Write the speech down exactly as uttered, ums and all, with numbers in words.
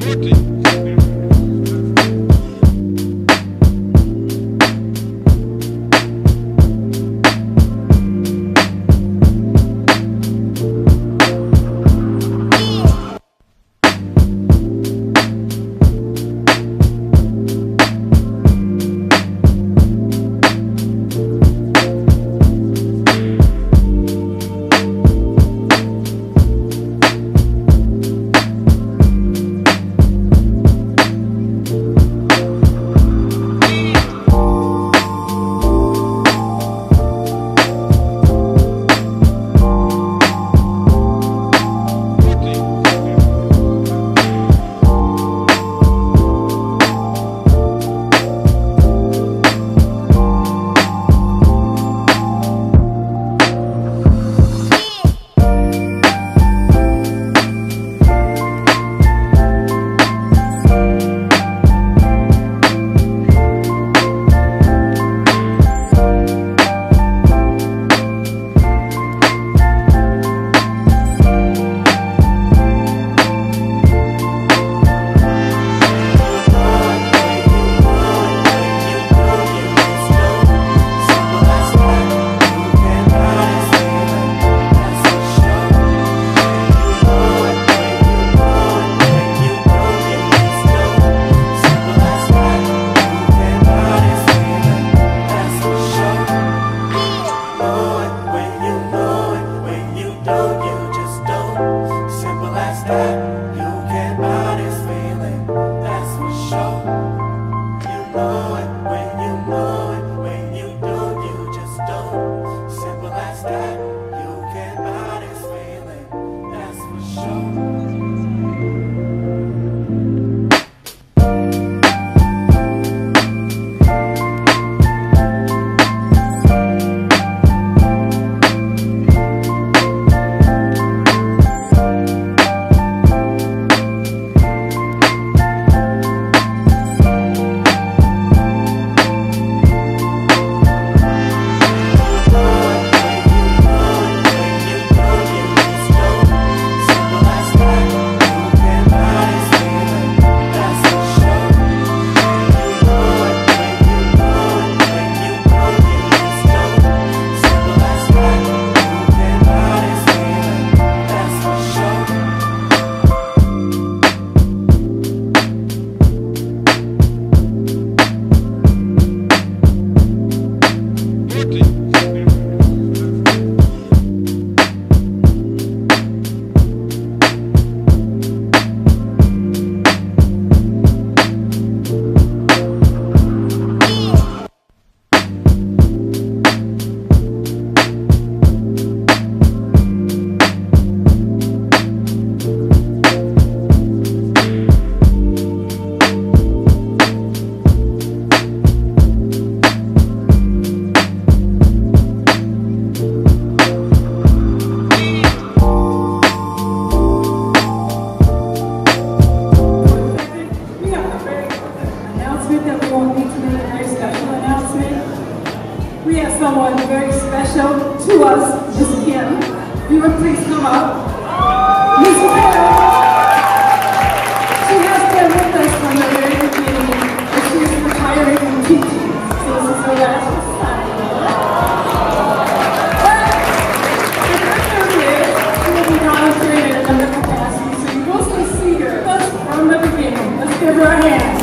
someone very special to us, Miss Kim. If you would please come up. Miss Kim, she has been with us from the very beginning, and she is retiring from teaching, so this is her last assignment. But the good news is, she will be volunteering in another capacity, so you will still see her with us from the beginning. Let's give her a hand.